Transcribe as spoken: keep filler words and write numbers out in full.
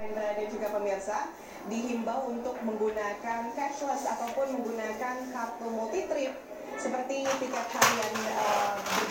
Indra dan juga pemirsa dihimbau untuk menggunakan cashless ataupun menggunakan kartu multi trip seperti tiket harian uh,